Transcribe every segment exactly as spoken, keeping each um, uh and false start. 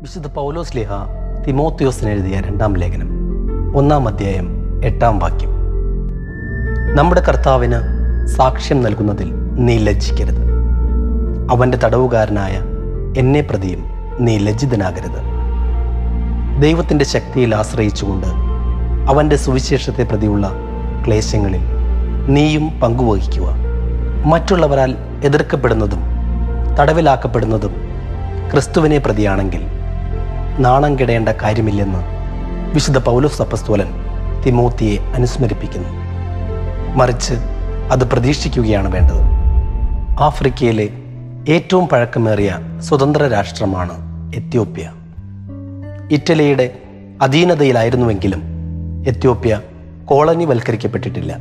വിശുദ്ധ പൗലോസ്ലീഹ തിമോത്തിയോസിന് എഴുതിയ രണ്ടാം ലേഖനം ഒന്നാം അധ്യായം എട്ടാം വാക്യം. നമ്മുടെ കർത്താവിന് സാക്ഷ്യം നൽകുന്നതിൽ നീ ലജ്ജിക്കരുത്. അവൻ്റെ തടവുകാരനായ എന്നെ പ്രതിയും നീ ലജ്ജിതനാകരുത്. ദൈവത്തിൻ്റെ ശക്തിയിൽ ആശ്രയിച്ചുകൊണ്ട് അവൻ്റെ സുവിശേഷത്തെ പ്രതിയുള്ള ക്ലേശങ്ങളിൽ നീയും പങ്കുവഹിക്കുക. മറ്റുള്ളവരാൽ എതിർക്കപ്പെടുന്നതും തടവിലാക്കപ്പെടുന്നതും ക്രിസ്തുവിനെ പ്രതിയാണെങ്കിൽ നാണം കെടേണ്ട കാര്യമില്ലെന്ന് വിശുദ്ധ പൗലോസ് അപ്പസ്തോലൻ തിമോത്തിയെ അനുസ്മരിപ്പിക്കുന്നു. മറിച്ച് അത് പ്രതീക്ഷിക്കുകയാണ് വേണ്ടത്. ആഫ്രിക്കയിലെ ഏറ്റവും പഴക്കമേറിയ സ്വതന്ത്ര രാഷ്ട്രമാണ് എത്യോപ്യ. ഇറ്റലിയുടെ അധീനതയിലായിരുന്നുവെങ്കിലും എത്യോപ്യ കോളനിവൽക്കരിക്കപ്പെട്ടിട്ടില്ല.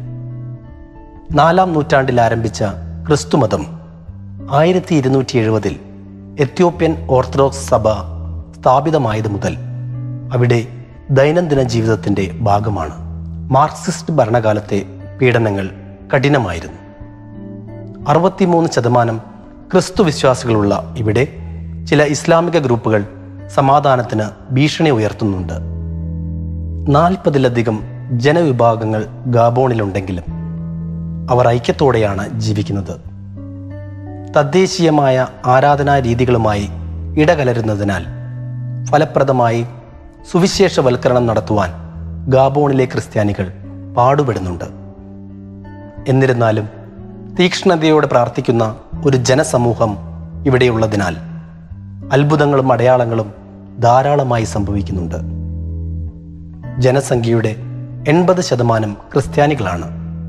നാലാം നൂറ്റാണ്ടിൽ ആരംഭിച്ച ക്രിസ്തുമതം ആയിരത്തി ഇരുന്നൂറ്റി എഴുപതിൽ എത്യോപ്യൻ ഓർത്തഡോക്സ് സഭ സ്ഥാപിതമായത് മുതൽ അവിടെ ദൈനംദിന ജീവിതത്തിൻ്റെ ഭാഗമാണ്. മാർക്സിസ്റ്റ് ഭരണകാലത്തെ പീഡനങ്ങൾ കഠിനമായിരുന്നു. അറുപത്തിമൂന്ന് ശതമാനം ക്രിസ്തു വിശ്വാസികളുള്ള ഇവിടെ ചില ഇസ്ലാമിക ഗ്രൂപ്പുകൾ സമാധാനത്തിന് ഭീഷണി ഉയർത്തുന്നുണ്ട്. നാൽപ്പതിലധികം ജനവിഭാഗങ്ങൾ ഗാബോണിലുണ്ടെങ്കിലും അവർ ഐക്യത്തോടെയാണ് ജീവിക്കുന്നത്. തദ്ദേശീയമായ ആരാധനാ രീതികളുമായി ഇടകലരുന്നതിനാൽ ഫലപ്രദമായി സുവിശേഷവൽക്കരണം നടത്തുവാൻ ഗാബോണിലെ ക്രിസ്ത്യാനികൾ പാടുപെടുന്നുണ്ട്. എന്നിരുന്നാലും തീക്ഷ്ണതയോടെ പ്രാർത്ഥിക്കുന്ന ഒരു ജനസമൂഹം ഇവിടെയുള്ളതിനാൽ അത്ഭുതങ്ങളും അടയാളങ്ങളും ധാരാളമായി സംഭവിക്കുന്നുണ്ട്. ജനസംഖ്യയുടെ എൺപത് ശതമാനം ക്രിസ്ത്യാനികളാണ്.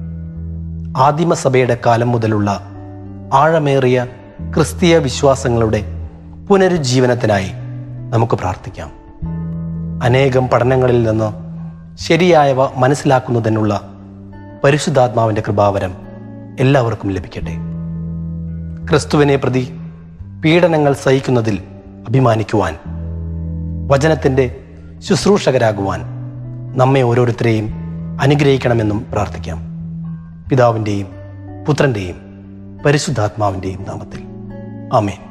ആദിമസഭയുടെ കാലം മുതലുള്ള ആഴമേറിയ ക്രിസ്തീയ വിശ്വാസങ്ങളുടെ പുനരുജ്ജീവനത്തിനായി നമുക്ക് പ്രാർത്ഥിക്കാം. അനേകം പഠനങ്ങളിൽ നിന്ന് ശരിയായവ മനസ്സിലാക്കുന്നതിനുള്ള പരിശുദ്ധാത്മാവിൻ്റെ കൃപാവരം എല്ലാവർക്കും ലഭിക്കട്ടെ. ക്രിസ്തുവിനെ പ്രതി പീഡനങ്ങൾ സഹിക്കുന്നതിൽ അഭിമാനിക്കുവാൻ, വചനത്തിൻ്റെ ശുശ്രൂഷകരാകുവാൻ നമ്മെ ഓരോരുത്തരെയും അനുഗ്രഹിക്കണമെന്നും പ്രാർത്ഥിക്കാം. പിതാവിൻ്റെയും പുത്രൻ്റെയും പരിശുദ്ധാത്മാവിൻ്റെയും നാമത്തിൽ ആമേൻ.